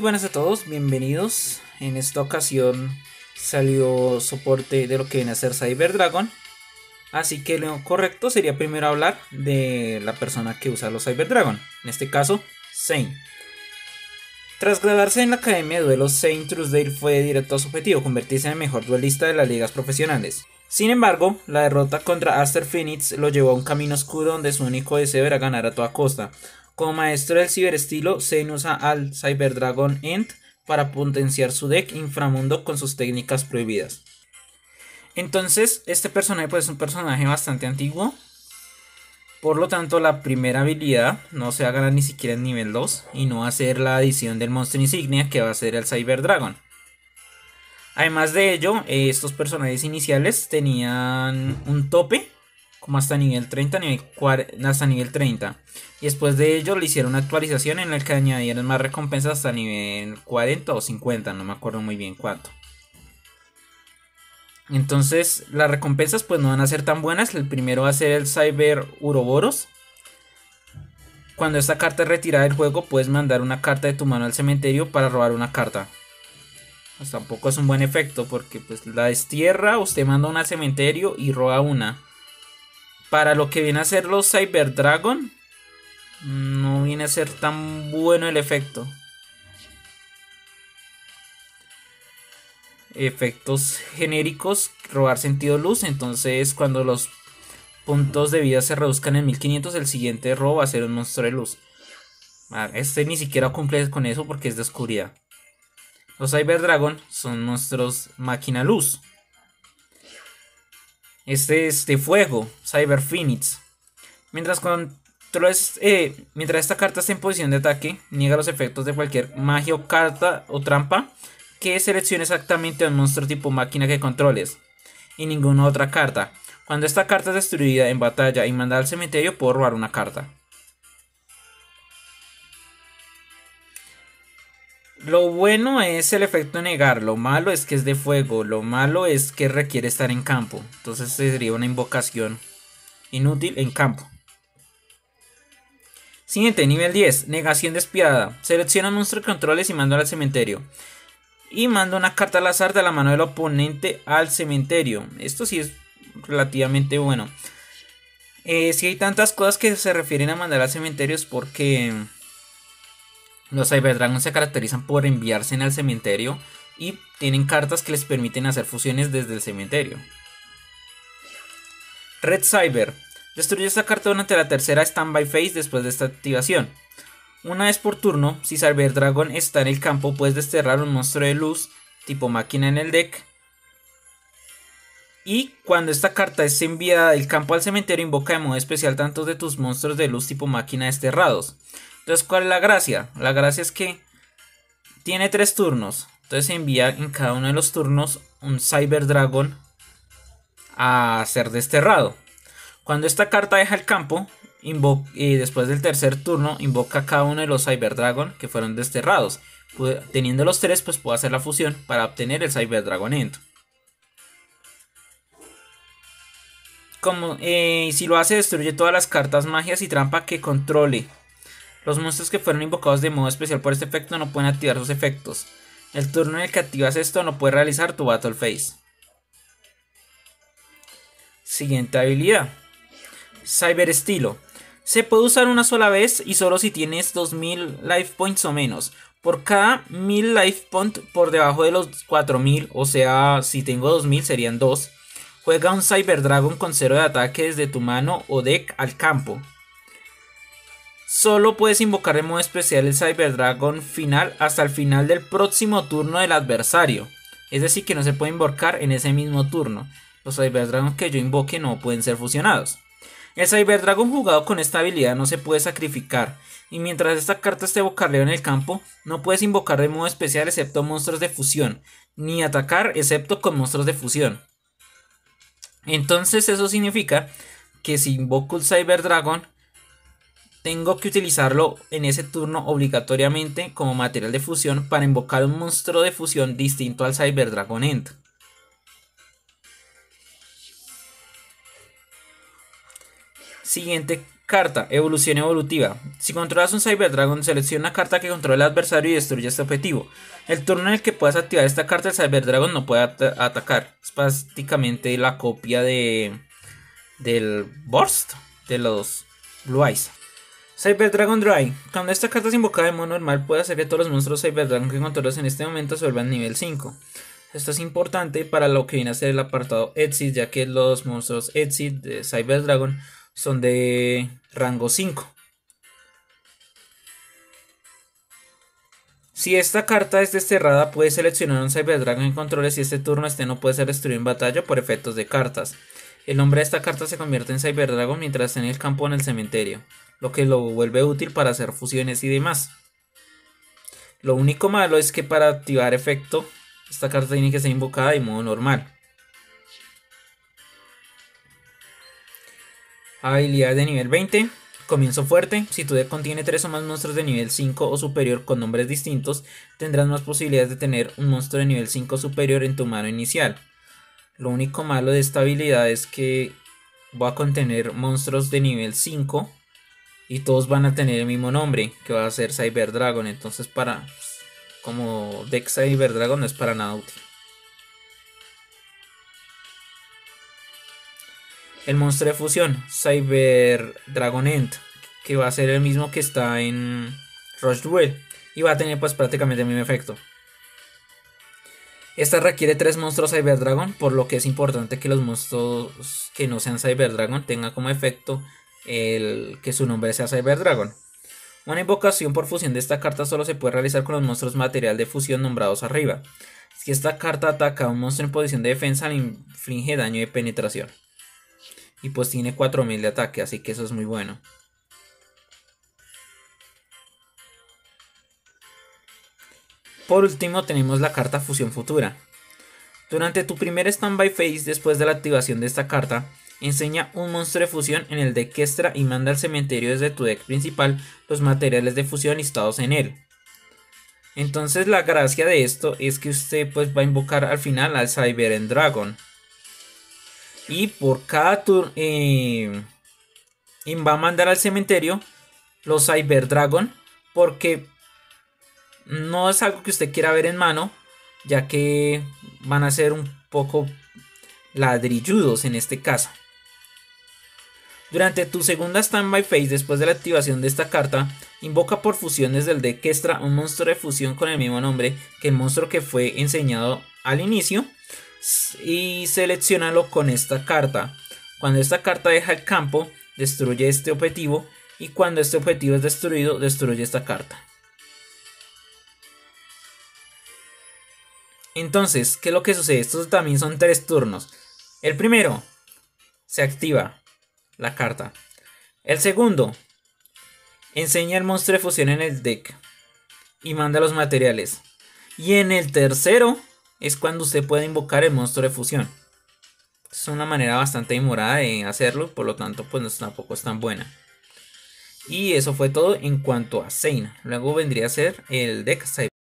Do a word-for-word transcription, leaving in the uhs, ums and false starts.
buenas a todos, bienvenidos. En esta ocasión salió soporte de lo que viene a ser Cyber Dragon. Así que lo correcto sería primero hablar de la persona que usa los Cyber Dragon. En este caso, Zain. Tras graduarse en la Academia de Duelos, Zain Truesdale fue directo a su objetivo, convertirse en el mejor duelista de las ligas profesionales. Sin embargo, la derrota contra Aster Phoenix lo llevó a un camino oscuro donde su único deseo era ganar a toda costa. Como maestro del ciberestilo, Zain usa al Cyber Dragon End para potenciar su deck inframundo con sus técnicas prohibidas. Entonces, este personaje pues, es un personaje bastante antiguo. Por lo tanto, la primera habilidad no se va a ganar ni siquiera en nivel dos y no va a ser la adición del monstruo insignia que va a ser el Cyber Dragon. Además de ello, estos personajes iniciales tenían un tope como hasta nivel treinta, nivel cuarenta, hasta nivel treinta. Y después de ello le hicieron una actualización en la que añadieron más recompensas hasta nivel cuarenta o cincuenta, no me acuerdo muy bien cuánto. Entonces las recompensas pues no van a ser tan buenas. El primero va a ser el Cyber Uroboros. Cuando esta carta es retirada del juego puedes mandar una carta de tu mano al cementerio para robar una carta. Pues tampoco es un buen efecto porque pues la destierra, usted manda una al cementerio y roba una. Para lo que viene a ser los Cyber Dragon, no viene a ser tan bueno el efecto. Efectos genéricos, robar sentido luz. Entonces cuando los puntos de vida se reduzcan en mil quinientos, el siguiente robo va a ser un monstruo de luz. Este ni siquiera cumple con eso porque es de oscuridad. Los Cyber Dragon son monstruos máquina luz. Este es de fuego, Cyber Phoenix. Mientras, controles, eh, mientras esta carta esté en posición de ataque, niega los efectos de cualquier magia o carta o trampa que seleccione exactamente a un monstruo tipo máquina que controles y ninguna otra carta. Cuando esta carta es destruida en batalla y mandada al cementerio, puedo robar una carta. Lo bueno es el efecto negar, lo malo es que es de fuego, lo malo es que requiere estar en campo. Entonces sería una invocación inútil en campo. Siguiente, nivel diez, negación despiadada. Selecciona un monstruo que controles y mándalo al cementerio. Y manda una carta al azar de la mano del oponente al cementerio. Esto sí es relativamente bueno. Eh, si hay tantas cosas que se refieren a mandar al cementerio es porque los Cyber Dragon se caracterizan por enviarse al cementerio y tienen cartas que les permiten hacer fusiones desde el cementerio. Red Cyber. Destruye esta carta durante la tercera Standby Phase después de esta activación. Una vez por turno, si Cyber Dragon está en el campo, puedes desterrar un monstruo de luz tipo máquina en el deck. Y cuando esta carta es enviada del campo al cementerio, invoca de modo especial tantos de tus monstruos de luz tipo máquina desterrados. Entonces, ¿cuál es la gracia? La gracia es que tiene tres turnos. Entonces se envía en cada uno de los turnos un Cyber Dragon a ser desterrado. Cuando esta carta deja el campo, y después del tercer turno, invoca a cada uno de los Cyber Dragon que fueron desterrados. Teniendo los tres, pues puedo hacer la fusión para obtener el Cyber Dragon End. Como, eh, si lo hace, destruye todas las cartas, magias y trampa que controle. Los monstruos que fueron invocados de modo especial por este efecto no pueden activar sus efectos. El turno en el que activas esto no puedes realizar tu Battle Phase. Siguiente habilidad. Cyber Estilo. Se puede usar una sola vez y solo si tienes dos mil life points o menos. Por cada mil life points por debajo de los cuatro mil, o sea, si tengo dos mil serían dos. Juega un Cyber Dragon con cero de ataque desde tu mano o deck al campo. Solo puedes invocar de modo especial el Cyber Dragon final hasta el final del próximo turno del adversario. Es decir, que no se puede invocar en ese mismo turno. Los Cyber Dragon que yo invoque no pueden ser fusionados. El Cyber Dragon jugado con esta habilidad no se puede sacrificar. Y mientras esta carta esté bocarleo en el campo, no puedes invocar de modo especial excepto monstruos de fusión. Ni atacar excepto con monstruos de fusión. Entonces eso significa que si invoco el Cyber Dragon, tengo que utilizarlo en ese turno obligatoriamente como material de fusión para invocar un monstruo de fusión distinto al Cyber Dragon End. Siguiente Carta, evolución evolutiva. Si controlas un Cyber Dragon, selecciona una carta que controla al adversario y destruye este objetivo. El turno en el que puedas activar esta carta, el Cyber Dragon no puede at atacar. Es prácticamente la copia de del Burst de los Blue Eyes. Cyber Dragon Dry. Cuando esta carta es invocada de modo normal, puede hacer que todos los monstruos Cyber Dragon que controlas en este momento se vuelvan nivel cinco. Esto es importante para lo que viene a ser el apartado Exit, ya que los monstruos Exit de Cyber Dragon son de rango cinco. Si esta carta es desterrada, puedes seleccionar un Cyber Dragon en controles y este turno este no puede ser destruido en batalla por efectos de cartas. El nombre de esta carta se convierte en Cyber Dragon mientras esté en el campo o en el cementerio, lo que lo vuelve útil para hacer fusiones y demás. Lo único malo es que para activar efecto, esta carta tiene que ser invocada de modo normal. Habilidad de nivel veinte. Comienzo fuerte. Si tu deck contiene tres o más monstruos de nivel cinco o superior con nombres distintos, tendrás más posibilidades de tener un monstruo de nivel cinco superior en tu mano inicial. Lo único malo de esta habilidad es que va a contener monstruos de nivel cinco y todos van a tener el mismo nombre, que va a ser Cyber Dragon. Entonces, para como deck Cyber Dragon no es para nada útil. El monstruo de fusión, Cyber Dragon End, que va a ser el mismo que está en Rush Duel y va a tener pues prácticamente el mismo efecto. Esta requiere tres monstruos Cyber Dragon, por lo que es importante que los monstruos que no sean Cyber Dragon tengan como efecto el que su nombre sea Cyber Dragon. Una invocación por fusión de esta carta solo se puede realizar con los monstruos material de fusión nombrados arriba. Si esta carta ataca a un monstruo en posición de defensa, le inflige daño de penetración. Y pues tiene cuatro mil de ataque, así que eso es muy bueno. Por último tenemos la carta Fusión Futura. Durante tu primer Standby Phase después de la activación de esta carta, enseña un monstruo de fusión en el deck extra y manda al cementerio desde tu deck principal los materiales de fusión listados en él. Entonces la gracia de esto es que usted pues va a invocar al final al Cyber Dragon. Y por cada turno eh, va a mandar al cementerio los Cyber Dragon, porque no es algo que usted quiera ver en mano, ya que van a ser un poco ladrilludos en este caso. Durante tu segunda Standby Phase después de la activación de esta carta, invoca por fusión desde el deck extra un monstruo de fusión con el mismo nombre que el monstruo que fue enseñado al inicio y seleccionalo con esta carta. Cuando esta carta deja el campo, destruye este objetivo, y cuando este objetivo es destruido, destruye esta carta. Entonces, ¿qué es lo que sucede? Estos también son tres turnos. El primero, se activa la carta. El segundo, enseña el monstruo de fusión en el deck y manda los materiales. Y en el tercero es cuando usted puede invocar el monstruo de fusión. Es una manera bastante demorada de hacerlo, por lo tanto pues no, tampoco es tan buena. Y eso fue todo en cuanto a Zain. Luego vendría a ser el deck Cyber.